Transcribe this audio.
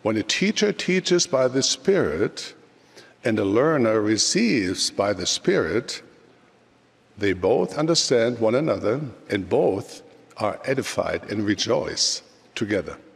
When a teacher teaches by the Spirit and a learner receives by the Spirit, they both understand one another and both are edified and rejoice together.